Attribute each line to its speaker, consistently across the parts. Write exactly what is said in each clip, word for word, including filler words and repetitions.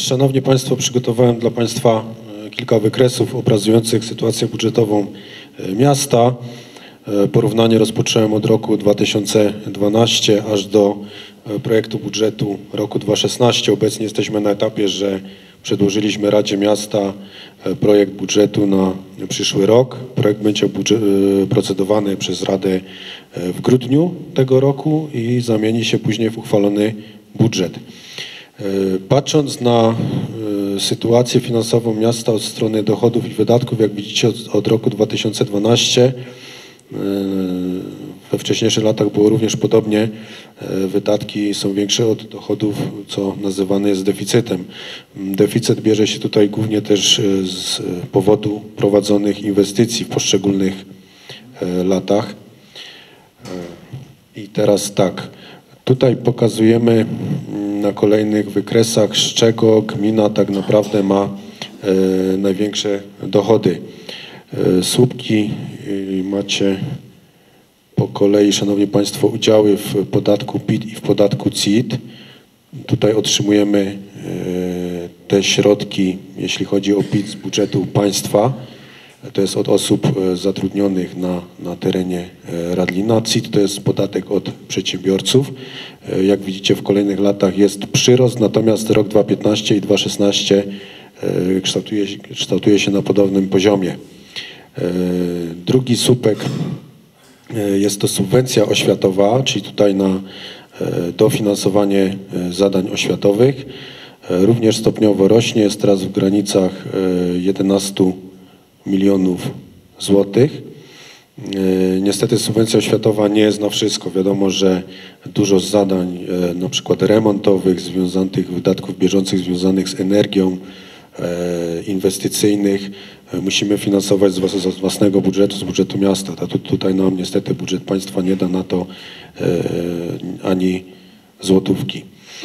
Speaker 1: Szanowni Państwo, przygotowałem dla Państwa kilka wykresów obrazujących sytuację budżetową miasta. Porównanie rozpocząłem od roku dwa tysiące dwunastego aż do projektu budżetu roku dwa tysiące szesnastego. Obecnie jesteśmy na etapie, że przedłożyliśmy Radzie Miasta projekt budżetu na przyszły rok. Projekt będzie procedowany przez Radę w grudniu tego roku i zamieni się później w uchwalony budżet. Patrząc na sytuację finansową miasta od strony dochodów i wydatków, jak widzicie od, od roku dwa tysiące dwunastego, we wcześniejszych latach było również podobnie, wydatki są większe od dochodów, co nazywane jest deficytem. Deficyt bierze się tutaj głównie też z powodu prowadzonych inwestycji w poszczególnych latach. I teraz tak, tutaj pokazujemy na kolejnych wykresach, z czego gmina tak naprawdę ma e, największe dochody. E, słupki e, macie po kolei, Szanowni Państwo, udziały w podatku P I T i w podatku C I T. Tutaj otrzymujemy e, te środki, jeśli chodzi o P I T z budżetu państwa. To jest od osób zatrudnionych na, na terenie Radlina. C I T to jest podatek od przedsiębiorców. Jak widzicie, w kolejnych latach jest przyrost, natomiast rok dwa tysiące piętnasty i dwa tysiące szesnasty kształtuje, kształtuje się na podobnym poziomie. Drugi słupek jest to subwencja oświatowa, czyli tutaj na dofinansowanie zadań oświatowych. Również stopniowo rośnie, jest teraz w granicach jedenastu milionów złotych. Niestety subwencja oświatowa nie jest na wszystko. Wiadomo, że dużo zadań, na przykład remontowych, związanych wydatków bieżących związanych z energią, inwestycyjnych musimy finansować z własnego budżetu, z budżetu miasta. Tutaj nam niestety budżet państwa nie da na to ani złotówki.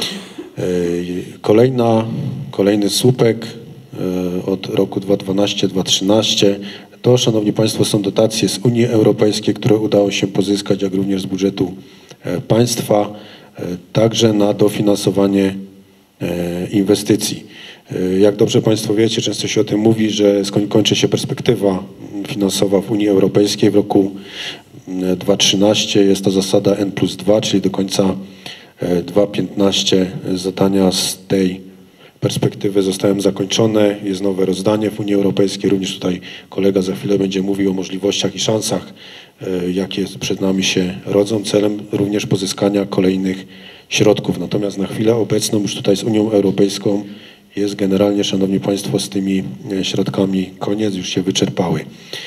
Speaker 1: Kolejna, kolejny słupek od roku dwa tysiące dwunastego do dwa tysiące trzynastego to, Szanowni Państwo, są dotacje z Unii Europejskiej, które udało się pozyskać, jak również z budżetu państwa, także na dofinansowanie inwestycji. Jak dobrze Państwo wiecie, często się o tym mówi, że kończy się perspektywa finansowa w Unii Europejskiej. W roku dwa tysiące trzynastym jest to zasada N plus dwa, czyli do końca dwa tysiące piętnastego zadania z tej perspektywy zostają zakończone, jest nowe rozdanie w Unii Europejskiej. Również tutaj kolega za chwilę będzie mówił o możliwościach i szansach, jakie przed nami się rodzą, celem również pozyskania kolejnych środków. Natomiast na chwilę obecną już tutaj z Unią Europejską jest generalnie, Szanowni Państwo, z tymi środkami koniec, już się wyczerpały.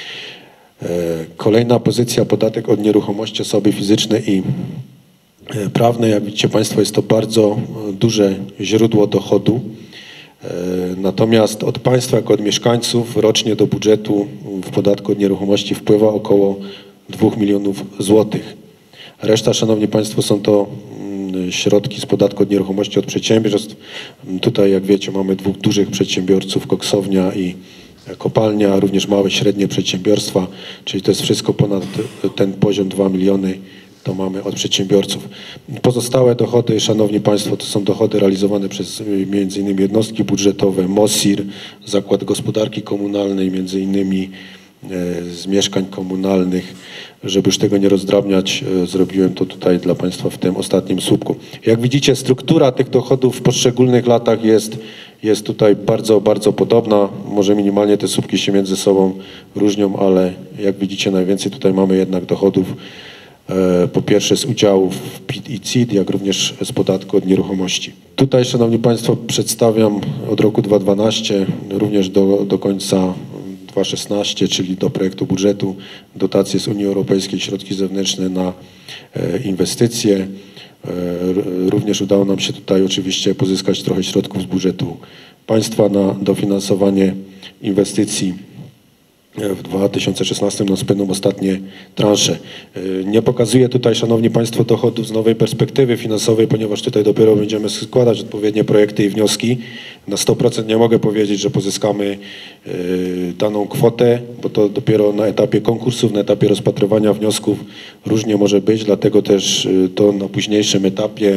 Speaker 1: Kolejna pozycja, podatek od nieruchomości osoby fizyczne i prawne. Jak widzicie Państwo, jest to bardzo duże źródło dochodu. Natomiast od państwa, jako od mieszkańców, rocznie do budżetu w podatku od nieruchomości wpływa około dwóch milionów złotych. Reszta, Szanowni Państwo, są to środki z podatku od nieruchomości od przedsiębiorstw. Tutaj, jak wiecie, mamy dwóch dużych przedsiębiorców, koksownia i kopalnia, również małe, średnie przedsiębiorstwa, czyli to jest wszystko ponad ten poziom dwa miliony. To mamy od przedsiębiorców. Pozostałe dochody, Szanowni Państwo, to są dochody realizowane przez między innymi jednostki budżetowe, M O S I R, Zakład Gospodarki Komunalnej, między innymi z mieszkań komunalnych. Żeby już tego nie rozdrabniać, zrobiłem to tutaj dla Państwa w tym ostatnim słupku. Jak widzicie, struktura tych dochodów w poszczególnych latach jest, jest tutaj bardzo, bardzo podobna. Może minimalnie te słupki się między sobą różnią, ale jak widzicie, najwięcej tutaj mamy jednak dochodów po pierwsze z udziałów w P I T i C I T, jak również z podatku od nieruchomości. Tutaj, Szanowni Państwo, przedstawiam od roku dwa tysiące dwunastego również do, do końca dwa tysiące szesnastego, czyli do projektu budżetu, dotacje z Unii Europejskiej, środki zewnętrzne na inwestycje. Również udało nam się tutaj oczywiście pozyskać trochę środków z budżetu państwa na dofinansowanie inwestycji. W dwa tysiące szesnastym nas będą ostatnie transze. Nie pokazuję tutaj, Szanowni Państwo, dochodów z nowej perspektywy finansowej, ponieważ tutaj dopiero będziemy składać odpowiednie projekty i wnioski. Na sto procent nie mogę powiedzieć, że pozyskamy daną kwotę, bo to dopiero na etapie konkursów, na etapie rozpatrywania wniosków różnie może być, dlatego też to na późniejszym etapie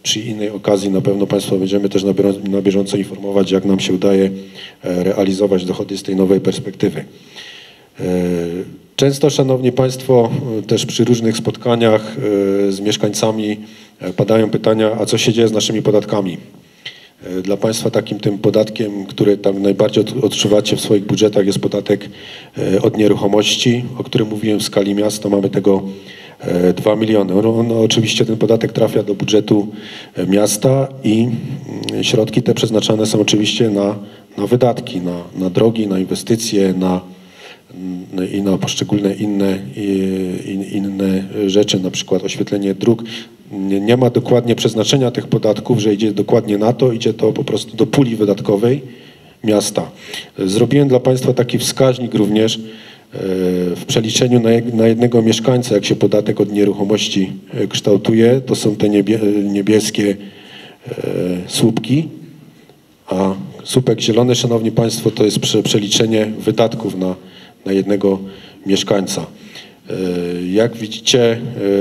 Speaker 1: przy innej okazji na pewno Państwa będziemy też na bieżąco informować, jak nam się udaje realizować dochody z tej nowej perspektywy. Często, Szanowni Państwo, też przy różnych spotkaniach z mieszkańcami padają pytania, a co się dzieje z naszymi podatkami? Dla Państwa takim tym podatkiem, który tam najbardziej odczuwacie w swoich budżetach, jest podatek od nieruchomości, o którym mówiłem w skali miasta. Mamy tego dwa miliony. On, oczywiście ten podatek trafia do budżetu miasta i środki te przeznaczane są oczywiście na, na wydatki, na, na drogi, na inwestycje, na i na poszczególne inne, inne rzeczy, na przykład oświetlenie dróg. Nie, nie ma dokładnie przeznaczenia tych podatków, że idzie dokładnie na to, idzie to po prostu do puli wydatkowej miasta. Zrobiłem dla Państwa taki wskaźnik również w przeliczeniu na, na jednego mieszkańca, jak się podatek od nieruchomości kształtuje. To są te niebie, niebieskie słupki, a słupek zielony, Szanowni Państwo, to jest przeliczenie wydatków na na jednego mieszkańca. Jak widzicie,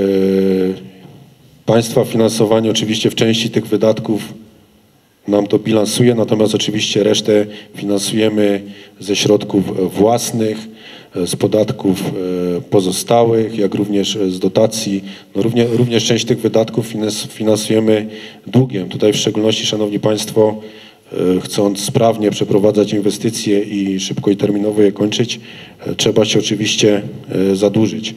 Speaker 1: Państwa finansowanie oczywiście w części tych wydatków nam to bilansuje, natomiast oczywiście resztę finansujemy ze środków własnych, z podatków pozostałych, jak również z dotacji. No również, również część tych wydatków finansujemy długiem. Tutaj w szczególności, Szanowni Państwo, chcąc sprawnie przeprowadzać inwestycje i szybko i terminowo je kończyć, trzeba się oczywiście zadłużyć.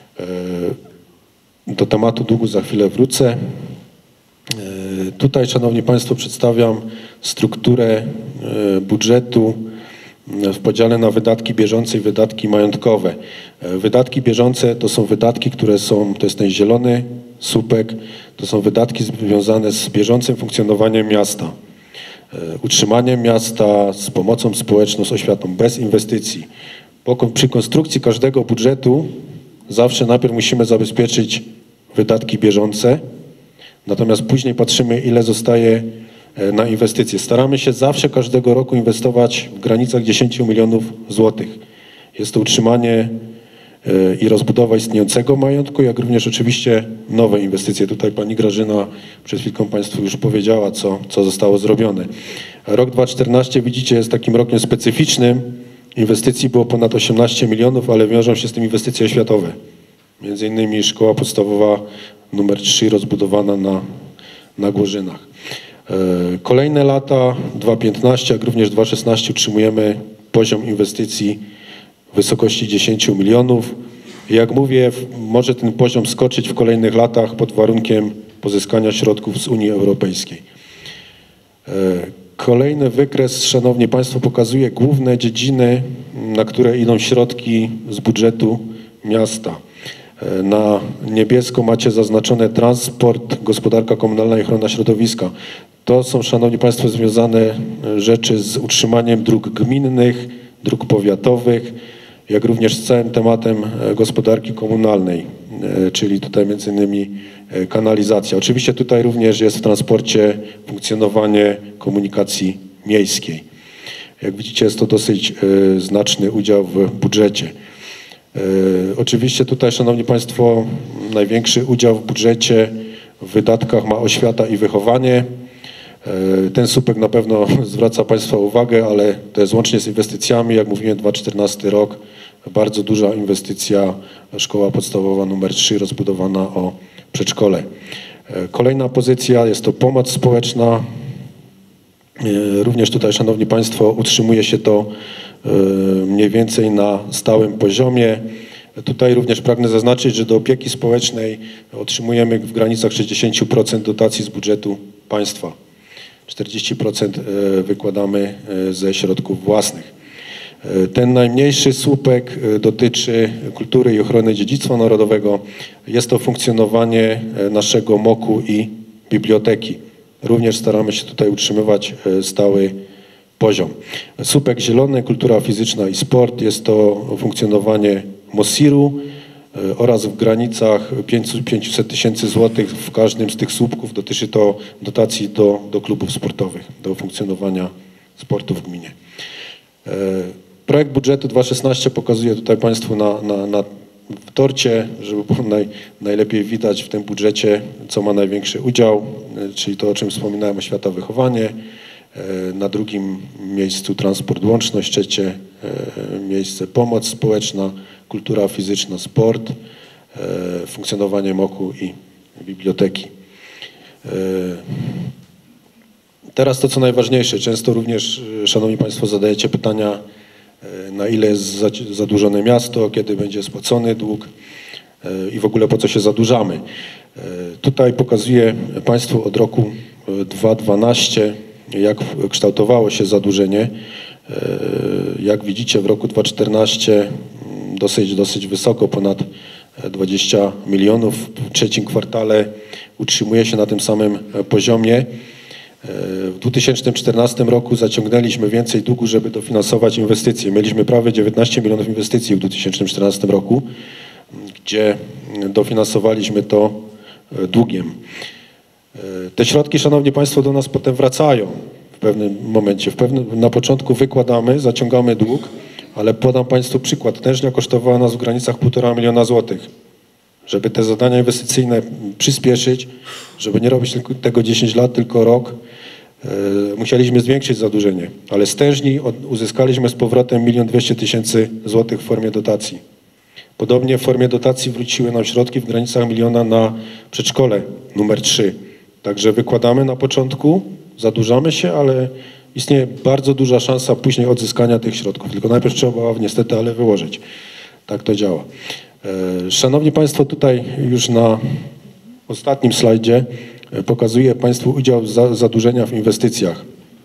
Speaker 1: Do tematu długu za chwilę wrócę. Tutaj, Szanowni Państwo, przedstawiam strukturę budżetu w podziale na wydatki bieżące i wydatki majątkowe. Wydatki bieżące to są wydatki, które są, to jest ten zielony słupek, to są wydatki związane z bieżącym funkcjonowaniem miasta. Utrzymaniem miasta, z pomocą społeczną, z oświatą, bez inwestycji. Po, przy konstrukcji każdego budżetu zawsze najpierw musimy zabezpieczyć wydatki bieżące, natomiast później patrzymy, ile zostaje na inwestycje. Staramy się zawsze każdego roku inwestować w granicach dziesięć milionów złotych. Jest to utrzymanie i rozbudowa istniejącego majątku, jak również oczywiście nowe inwestycje. Tutaj pani Grażyna przed chwilką Państwu już powiedziała, co, co zostało zrobione. Rok dwa tysiące czternasty, widzicie, jest takim rokiem specyficznym. Inwestycji było ponad osiemnaście milionów, ale wiążą się z tym inwestycje oświatowe. Między innymi szkoła podstawowa numer trzy rozbudowana na, na Głożynach. Kolejne lata, dwa tysiące piętnasty, jak również dwa tysiące szesnasty, utrzymujemy poziom inwestycji w wysokości dziesięć milionów. Jak mówię, może ten poziom skoczyć w kolejnych latach pod warunkiem pozyskania środków z Unii Europejskiej. Kolejny wykres, Szanowni Państwo, pokazuje główne dziedziny, na które idą środki z budżetu miasta. Na niebiesko macie zaznaczone transport, gospodarka komunalna i ochrona środowiska. To są, Szanowni Państwo, związane rzeczy z utrzymaniem dróg gminnych, dróg powiatowych, jak również z całym tematem gospodarki komunalnej, czyli tutaj między innymi kanalizacja. Oczywiście tutaj również jest w transporcie funkcjonowanie komunikacji miejskiej. Jak widzicie, jest to dosyć znaczny udział w budżecie. Oczywiście tutaj, Szanowni Państwo, największy udział w budżecie w wydatkach ma oświata i wychowanie. Ten słupek na pewno zwraca Państwa uwagę, ale to jest łącznie z inwestycjami, jak mówiłem, dwa tysiące czternasty rok, bardzo duża inwestycja, szkoła podstawowa numer trzy rozbudowana o przedszkole. Kolejna pozycja jest to pomoc społeczna. Również tutaj, Szanowni Państwo, utrzymuje się to mniej więcej na stałym poziomie. Tutaj również pragnę zaznaczyć, że do opieki społecznej otrzymujemy w granicach sześćdziesiąt procent dotacji z budżetu państwa. czterdzieści procent wykładamy ze środków własnych. Ten najmniejszy słupek dotyczy kultury i ochrony dziedzictwa narodowego. Jest to funkcjonowanie naszego moku i biblioteki. Również staramy się tutaj utrzymywać stały poziom. Słupek zielony, kultura fizyczna i sport. Jest to funkcjonowanie mosiru oraz w granicach pięćset tysięcy złotych w każdym z tych słupków. Dotyczy to dotacji do, do klubów sportowych, do funkcjonowania sportu w gminie. Projekt budżetu dwa tysiące szesnasty pokazuje tutaj Państwu na, na, na w torcie, żeby było naj, najlepiej widać w tym budżecie, co ma największy udział, czyli to, o czym wspominałem, oświata, wychowanie. Na drugim miejscu transport, łączność, trzecie miejsce pomoc społeczna, kultura fizyczna, sport, funkcjonowanie M O K-u i biblioteki. Teraz to, co najważniejsze. Często również, szanowni państwo, zadajecie pytania, na ile jest zadłużone miasto, kiedy będzie spłacony dług i w ogóle po co się zadłużamy. Tutaj pokazuję państwu od roku dwa tysiące dwunastego, jak kształtowało się zadłużenie. Jak widzicie, w roku dwa tysiące czternastym dosyć, dosyć wysoko, ponad dwadzieścia milionów. W trzecim kwartale utrzymuje się na tym samym poziomie. W dwa tysiące czternastym roku zaciągnęliśmy więcej długu, żeby dofinansować inwestycje. Mieliśmy prawie dziewiętnaście milionów inwestycji w dwa tysiące czternastym roku, gdzie dofinansowaliśmy to długiem. Te środki, szanowni państwo, do nas potem wracają w pewnym momencie. W pewnym, na początku wykładamy, zaciągamy dług, ale podam państwu przykład. Tężnia kosztowała nas w granicach półtora miliona złotych. Żeby te zadania inwestycyjne przyspieszyć, żeby nie robić tego dziesięć lat, tylko rok, yy, musieliśmy zwiększyć zadłużenie. Ale z tężni od, uzyskaliśmy z powrotem milion dwieście tysięcy złotych w formie dotacji. Podobnie w formie dotacji wróciły nam środki w granicach miliona na przedszkole numer trzy. Także wykładamy na początku, zadłużamy się, ale istnieje bardzo duża szansa później odzyskania tych środków. Tylko najpierw trzeba niestety, ale wyłożyć. Tak to działa. Szanowni państwo, tutaj już na ostatnim slajdzie pokazuję państwu udział zadłużenia w inwestycjach.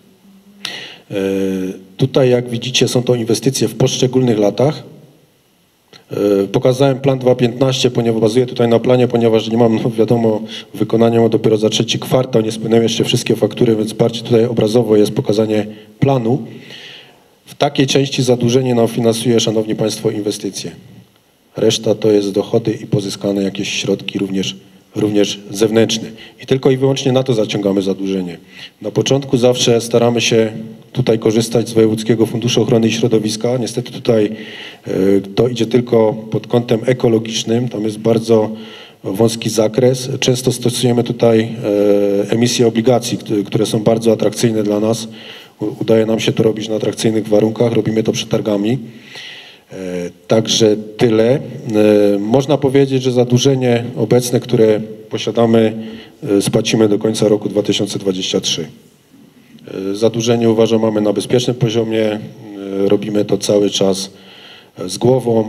Speaker 1: Tutaj, jak widzicie, są to inwestycje w poszczególnych latach. Pokazałem plan dwa tysiące piętnasty, ponieważ bazuję tutaj na planie, ponieważ nie mam, no wiadomo, wykonania dopiero za trzeci kwartał, nie spłynęły jeszcze wszystkie faktury, więc bardziej tutaj obrazowo jest pokazanie planu. W takiej części zadłużenie nam finansuje, szanowni państwo, inwestycje. Reszta to jest dochody i pozyskane jakieś środki również, również zewnętrzne. I tylko i wyłącznie na to zaciągamy zadłużenie. Na początku zawsze staramy się tutaj korzystać z Wojewódzkiego Funduszu Ochrony Środowiska. Niestety tutaj y, to idzie tylko pod kątem ekologicznym. Tam jest bardzo wąski zakres. Często stosujemy tutaj y, emisje obligacji, które są bardzo atrakcyjne dla nas. Udaje nam się to robić na atrakcyjnych warunkach. Robimy to przetargami. Także tyle. Można powiedzieć, że zadłużenie obecne, które posiadamy, spłacimy do końca roku dwa tysiące dwudziestego trzeciego. Zadłużenie, uważam, mamy na bezpiecznym poziomie. Robimy to cały czas z głową.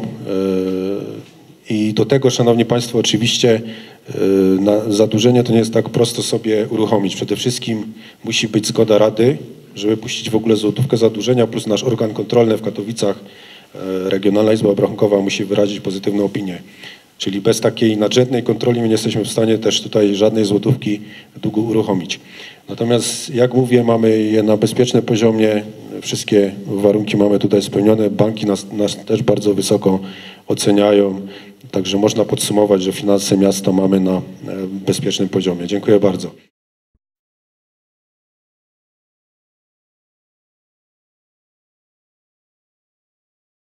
Speaker 1: I do tego, szanowni państwo, oczywiście na zadłużenie to nie jest tak prosto sobie uruchomić. Przede wszystkim musi być zgoda Rady, żeby puścić w ogóle złotówkę zadłużenia, plus nasz organ kontrolny w Katowicach, Regionalna Izba Obrachunkowa, musi wyrazić pozytywną opinię. Czyli bez takiej nadrzędnej kontroli my nie jesteśmy w stanie też tutaj żadnej złotówki długu uruchomić. Natomiast, jak mówię, mamy je na bezpiecznym poziomie, wszystkie warunki mamy tutaj spełnione, banki nas, nas też bardzo wysoko oceniają, także można podsumować, że finanse miasta mamy na bezpiecznym poziomie. Dziękuję bardzo.